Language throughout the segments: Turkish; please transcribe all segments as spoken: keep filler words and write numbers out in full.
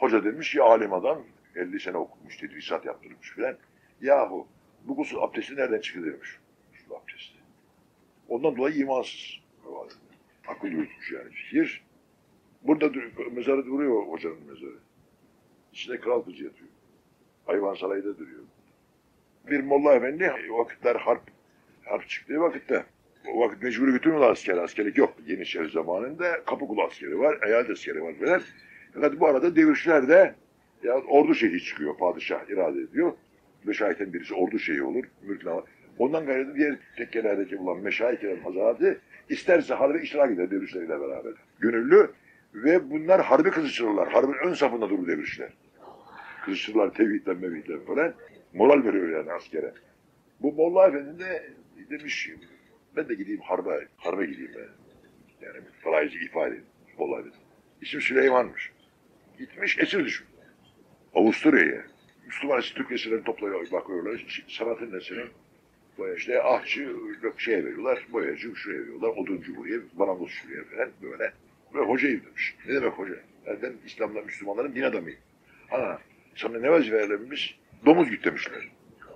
hoca demiş ya alim adam elli sene okumuş, tedrisat yaptırmış filan. Yahu bu gusül abdesti nereden çıktı demiş. Gusül abdesti. Ondan dolayı imansız. Akıl yürütmüş yani. Fikir. Burada duruyor, mezarı duruyor hocanın mezarı. İçinde kral kızı yatıyor. Hayvansaray'da duruyor. Bir molla efendi vakitler harp, harp çıktığı vakitte. O vakit mecburi götürmüyorlar askeri. Askerlik yok. Yeniçeri zamanında Kapıkulu askeri var, eyalet askeri var falan. Fakat bu arada devirçiler de ya ordu şeyhi çıkıyor. Padişah irade ediyor. Meşayihten birisi ordu şeyhi olur. Mülküne ondan gayrı diğer tekkelerdeki bulan meşayihlerin hazaratı isterse harbe iştirak eder devirçileriyle beraber. Gönüllü ve bunlar harbi kızıştırırlar. Harbin ön safında durur devirçiler. Kızıştırırlar tevhidden mevhidden falan. Moral veriyor yani askere. Bu Molla Efendi de demiş ben de gideyim harbe, harbe gideyim ben. Yani falaycı ifade edin. Molla Efendi. İsmi Süleyman'mış. Gitmiş esir düşmüş. Avusturya'ya. Müslüman Türk esirlerini topluyor, bakıyorlar. Sanatın esiri. Böyle işte ahçı şeye veriyorlar, boyacı şuraya veriyorlar, oduncu buraya, marangoz şuraya falan böyle. Böyle hocayım demiş. Ne demek hoca? Yani ben İslam'da Müslümanların din adamıyım. Ana, sana ne vazife verilmiş? Domuz güt demişler.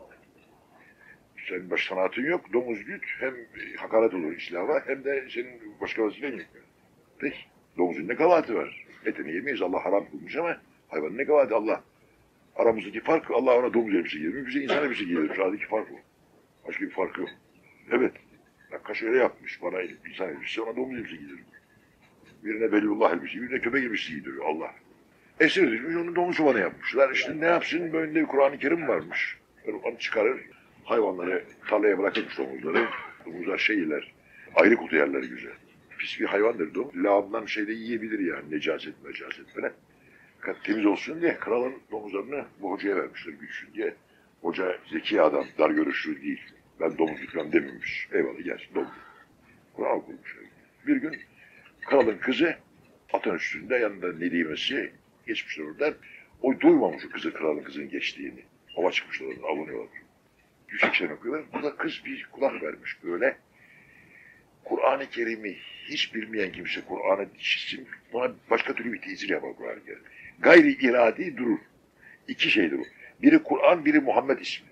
Senin baş sanatın yok, domuz güt hem hakaret olur İslam'a hem de senin başka vazifen yok. Peki, domuzun ne kabahati var? Etini yemeyiz, Allah haram kılmış ama hayvanın ne kabahati Allah. Aramızdaki fark Allah ona domuz elbise giydirmiş, bize insan elbise giydirmiş. Aradaki fark o. Başka bir fark yok. Evet. Nakkaş öyle yapmış. Bana insan elbise, ona domuz elbise giydirmiş. Birine Veliyullah elbise, birine köpek elbise giydiriyor Allah. Esir düşmüş, onu domuz çobanı yapmışlar. İşte ne yapsın, böyle bir Kur'an-ı Kerim varmış. Onu çıkarır, hayvanları tarlaya bırakırmış domuzları. Domuzlar şeyler, ayrı kutu yerleri güzel. Pis bir hayvandır domuz. Lağımdan şeyde yiyebilir yani, necaset mecaset falan. Fakat temiz olsun diye kralın domuzlarını bu hocaya vermişler güçsün diye. Hoca zeki adam, dar görüşlü değil. Ben domuz gitmem dememiş. Eyvallah gelsin domuz. Kur'an kurmuş. Bir gün kralın kızı atın üstünde yanında nedimesi geçmişler oradan. O duymamış o kızı kralın kızının geçtiğini. Hava çıkmışlar oradan avlanıyorlar. Yüksek sen okuyorlar. Burada kız bir kulak vermiş böyle. Kur'an-ı Kerim'i hiç bilmeyen kimse Kur'an'ı dişisin buna başka türlü bir tezir yapar Kur'an-ı Kerim. Gayri iradi durur. İki şeydir o. Biri Kur'an, biri Muhammed ismi.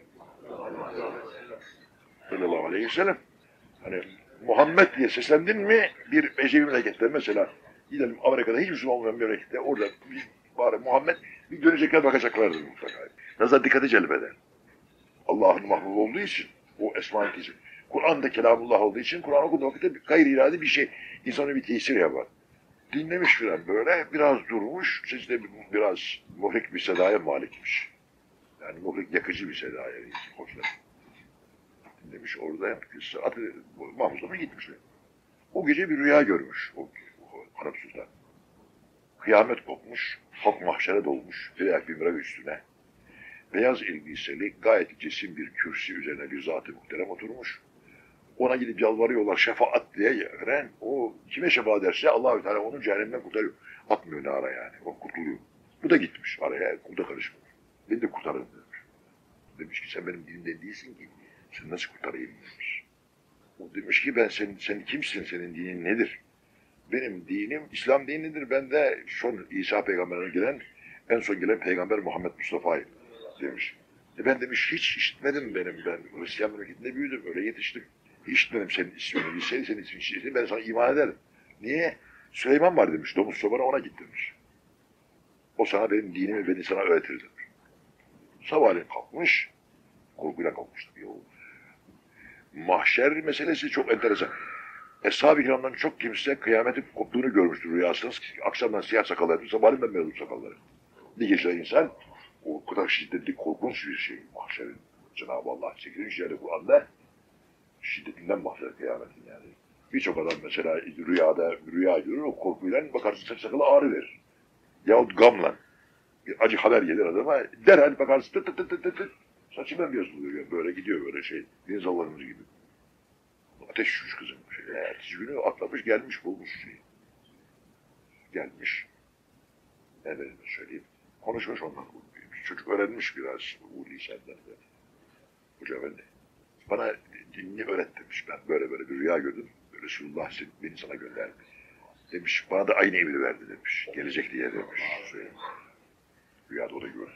Sallallahu aleyhi ve sellem. Hani Muhammed diye seslendin mi bir Ecevi memlekette mesela gidelim Amerika'da hiç Müslüman olmayan bir memlekette orada bir bari Muhammed bir dönecekler bakacaklardır mutlaka. Nazar dikkati celbeder. Allah'ın mahbub olduğu için o esma-ı tezir. Kur'an'da kelamullah olduğu için Kur'an okuduğu vakitte gayri iradi bir şey insana bir tesir yapar. Dinlemiş filan böyle biraz durmuş sesde biraz muhrik bir sedaya malikmiş. Yani muhrik yakıcı bir sedaya hoşlar. Dinlemiş orada atı Mahmuz'a gitmişler. O gece bir rüya görmüş o, o Hanım Sultan. Kıyamet kopmuş, halk mahşere dolmuş, bir bir mirav üstüne. Beyaz elbiseli, gayet cesim bir kürsü üzerine bir zat-ı muhterem oturmuş. Ona gidip yalvarıyorlar şefaat diye veren, o kime şefaat ederse Allah-u Teala onu cehennemden kurtarıyor. Atmıyor ne ara yani, o kurtuluyor. Bu da gitmiş araya, kurda karışmıyor. Beni de kurtarın demiş. Demiş ki sen benim dinimden değilsin ki, sen nasıl kurtarayım demiş. O demiş ki ben sen, sen kimsin, senin dinin nedir? Benim dinim İslam dinidir, ben de son İsa peygamberine gelen, en son gelen peygamber Muhammed Mustafa'yım demiş. E ben demiş hiç işitmedim benim ben. Hristiyan memleketinde büyüdüm, öyle yetiştim. İşitmedim senin ismini, bilseydi senin ismini işitmedim, ben sana iman ederim. Niye? Süleyman var demiş, domuz çobana ona git demiş. O sana benim dinimi, beni sana öğretir demiş. Sabahleyin kalkmış, korkuyla kalkmış tabii o. Mahşer meselesi çok enteresan. Eshab-ı kiramdan çok kimse kıyametin koptuğunu görmüştür rüyasında. Akşamdan siyah sakallar yapıyor, sabahleyin ben beyazım sakalları. Bir geceler insan, o kadar şiddetli, korkunç bir şey mahşerin. Cenab-ı Allah sekizinci yerde Kur'an'da şiddetinden bahseder kıyametin yani. Birçok adam mesela rüyada rüya görür, o korkuyla bakarsın saç sakalı ağrı verir. Yahut gamla bir acı haber gelir adama, derhal bakarsın tıt tıt tıt tıt tıt saçı bembeyaz buluyor, böyle gidiyor böyle şey, deniz avlarımız gibi. Ateş şuş kızım. Şey, ertesi günü atlamış gelmiş bulmuş şeyi. Gelmiş. Ne dedim söyleyeyim. Konuşmuş ondan. Çocuk öğrenmiş biraz Uli senden. Hoca efendi. Bana dinini öğret demiş. Ben böyle böyle bir rüya gördüm. Resulullah beni sana gönderdi. Demiş bana da aynı emri verdi demiş. Gelecek diye demiş. Rüyada o da gördü.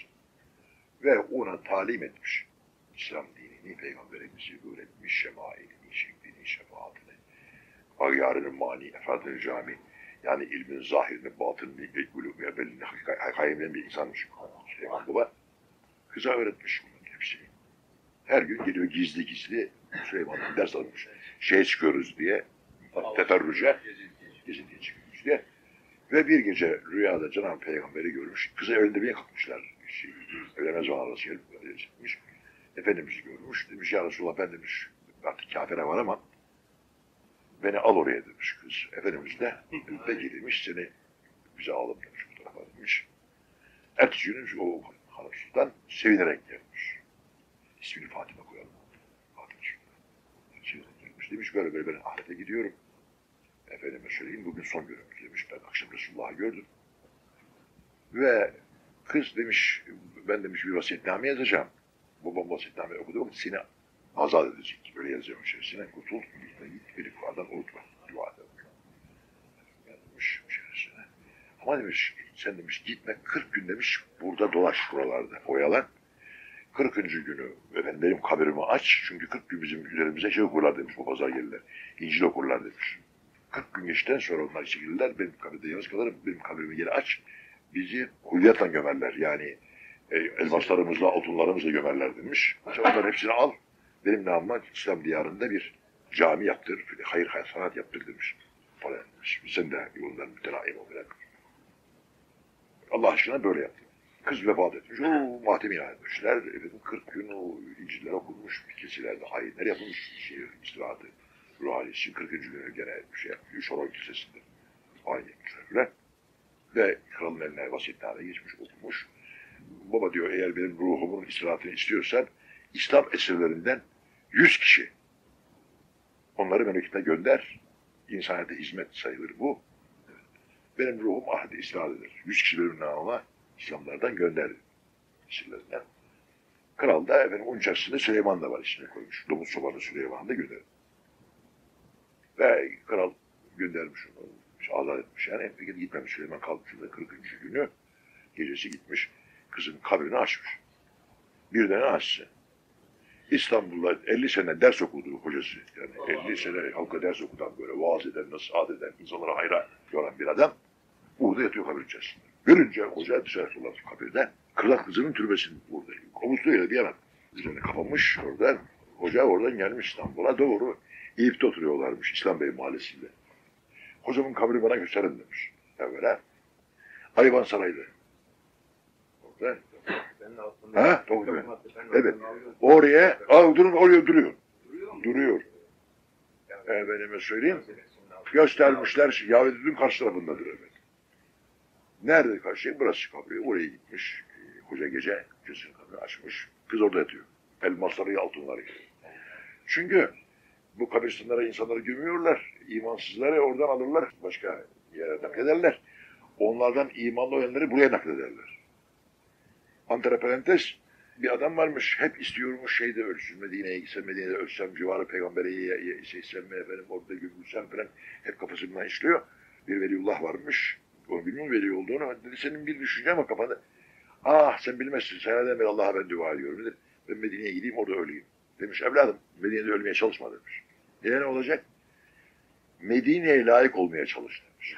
Ve ona talim etmiş. İslam dinini, Peygamberimizi öğretmiş, şemailini, şeklini, şefaatini. Agyarının mani, efadını cami. Yani ilmin zahirini, batınını, ulûmüye, belini, hakikaten bir insanmış. Süleyman Baba kıza öğretmiş bunun hepsini. Her gün geliyor gizli gizli Süleyman'dan ders almış. Şeye çıkıyoruz diye, teferrüce, gezintiye çıkıyoruz diye. Ve bir gece rüyada Cenab-ı Peygamber'i görmüş. Kıza evlendirmeye kalkmışlar. Şey, evlenme zamanı arası gelip böyle çıkmış. Efendimiz'i görmüş. Demiş ya Resulallah ben demiş artık kafire var ama beni al oraya demiş kız. Efendimiz de peki demiş seni bize alalım demiş bu tarafa demiş. Ertesi günü o hanım sultan sevinerek gelmiş. İsmini Fatıma koyalım. Fatıma sevinerek gelmiş. Demiş böyle böyle ben ahirete gidiyorum. Efendime söyleyeyim bugün son günümüz demiş. Ben akşam Resulullah'ı gördüm. Ve kız demiş ben demiş bir vasiyetname yazacağım. Babam vasiyetname okudu vakit seni azat edecek. Böyle yazacağım içerisine. Kurtul. Git beni Kur'an'dan unutma. Dua edelim. Yazmış içerisine. Ama demiş sen demiş gitme kırk gün demiş burada dolaş buralarda oyalan. kırkıncı günü efendim benim kabirimi aç. Çünkü kırk gün bizim üzerimize şey okurlar demiş bu pazar gelirler. İncil okurlar demiş. kırk gün geçten sonra onlar çekilirler. Benim kabirde yalnız kalırım. Benim kabrimi geri aç. Bizi kulliyatla gömerler. Yani e, elmaslarımızla, altınlarımızla gömerler demiş. Sen onların hepsini al. Benim namıma İslam diyarında bir cami yaptır. Hayır hayır sanat yaptır demiş. Falan demiş. Sen de yolundan mütenaim ol. Allah aşkına böyle yaptı. Kız vefat etmiş. O mahtemi etmişler. Efendim kırk gün o İncil'ler okunmuş. Kesilerde ayinler yapılmış. Şey, istirahatı. Ruhani için kırkıncı günü gene bir şey yapmış. Şoron Kilisesi'nde. Ayin etmişler falan. Ve kralın eline vasiyetname geçmiş, okumuş. Baba diyor eğer benim ruhumun istirahatını istiyorsan İslam esirlerinden yüz kişi onları memleketine gönder. İnsaniyete hizmet sayılır bu. Benim ruhum ahdi istirahat eder. Yüz kişilerin namına İslamlardan gönderdi. Esirlerinden. Kral da efendim onun içerisinde Süleyman da var içine koymuş. Domuz çobanı Süleyman'ı da gönderdi. Ve kral göndermiş onu. Azat etmiş yani. Peki gitmemiş Süleyman kalmış. kırkıncı günü gecesi gitmiş. Kızın kabrini açmış. Birden açsın. İstanbul'da elli sene ders okudu hocası. Yani elli sene halka ders okudan böyle vaaz eden, nasihat eden, insanlara hayra yoran bir adam. Burada yatıyor kabir içerisinde. Görünce hoca dışarı fırladı kabirden. Kırlak kızının türbesinin burada. Omuzluyla bir yana. Üzerine kapanmış oradan. Hoca oradan gelmiş İstanbul'a doğru. İyip'te oturuyorlarmış İslam Bey mahallesinde. Hocamın kabri bana gösterin demiş. Evvela. Ayvan Saraylı. Orada. Ha? Doğru. Evet. Oraya, aa, durun oraya duruyor. Duruyor. Efendime söyleyeyim. Göstermişler. Yavedüdün karşı tarafındadır evet. Nerede karşı? Burası kabri. Oraya gitmiş. Hoca gece cüzün kabri açmış. Kız orada yatıyor. Elmasları, altınları. Çünkü bu kabristanlara insanları gömüyorlar. İmansızları oradan alırlar. Başka yere naklederler. Onlardan imanlı olanları buraya naklederler. Antraparantez bir adam varmış. Hep istiyormuş şeyde ölsün. Medine'ye gitsem, Medine'de ölsem, civarı peygamberi seçsem mi efendim, orada gömülsem falan. Hep kafasından işliyor. Bir veliullah varmış. Onu bilmiyorum veli olduğunu. Dedi senin bir düşüncen var kafanda. Ah sen bilmezsin. Seneden beri Allah'a ben dua ediyorum. Dedi. Ben Medine'ye gideyim orada öleyim. Demiş evladım Medine'de ölmeye çalışma demiş. Niye ne olacak? Medine'ye layık olmaya çalış demiş.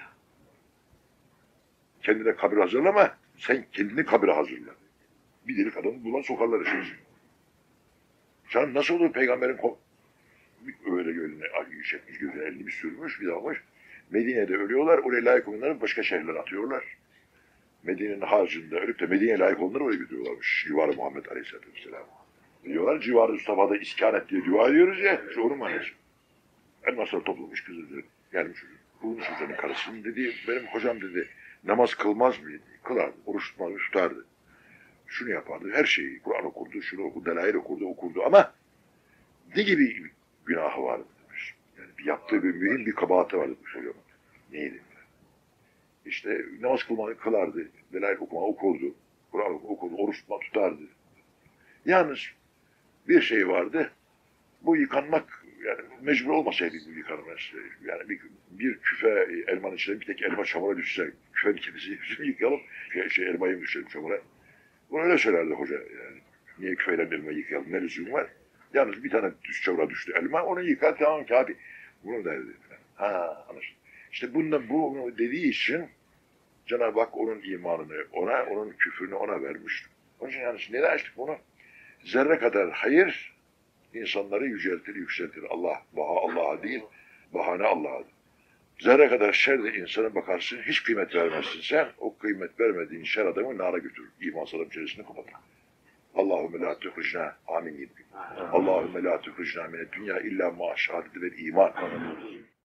Kendine kabir hazırlama. Sen kendini kabire hazırla. Bir delik adamı bulan sokarlar işimizi. Sen nasıl olur peygamberin öyle gölüne çekmiş gözüne elini bir sürmüş bir dalmış. Medine'de ölüyorlar. Oraya layık olanları başka şehirlere atıyorlar. Medine'nin harcında ölüp de Medine'ye layık olanları oraya götürüyorlarmış. Civarı Muhammed Aleyhisselatü Vesselam. Diyorlar civarı Mustafa'da iskan et diye dua ediyoruz ya. İşte onun manası. Elmasları toplamış kızı dedi. Gelmiş bulmuş üzerine karısının dedi. Benim hocam dedi namaz kılmaz mıydı? Kılardı. Oruç tutmazdı, tutardı. Şunu yapardı. Her şeyi Kur'an okurdu, şunu okurdu, delail okurdu, okurdu ama ne gibi günahı vardı demiş. Yani bir yaptığı bir mühim bir kabahati vardı demiş hocam. Neydi? İşte namaz kılmayı kılardı, delail okuma okurdu, Kur'an okurdu, oruç tutma tutardı. Yalnız bir şey vardı. Bu yıkanmak yani mecbur olmasaydı bu yıkanmaz. Yani bir, bir küfe elmanın içine bir tek elma çamura düşse, küfenin kendisi yüzünü yıkayalım, şey, şey elmayı mı düşelim çamura? Bunu öyle söylerdi hoca yani. Niye küfeyle elmayı yıkayalım, ne lüzum var? Yalnız bir tane düş çamura düştü elma, onu yıkar tamam ki abi. Bunu derdi. Ha anlaşıldı. İşte bundan bu dediği için Cenab-ı Hak onun imanını ona, onun küfrünü ona vermiş. Onun için yani neden açtık bunu? Zerre kadar hayır insanları yüceltir, yükseltir. Allah, baha Allah'a değil, bahane Allah'a. Zerre kadar şer de insana bakarsın, hiç kıymet vermezsin sen. O kıymet vermediğin şer adamı nara götürür. İman salam içerisinde kapatır. Allahümme la tuhricna, amin. Allahümme la tuhricna mine dünya illa ma şehadeti vel iman.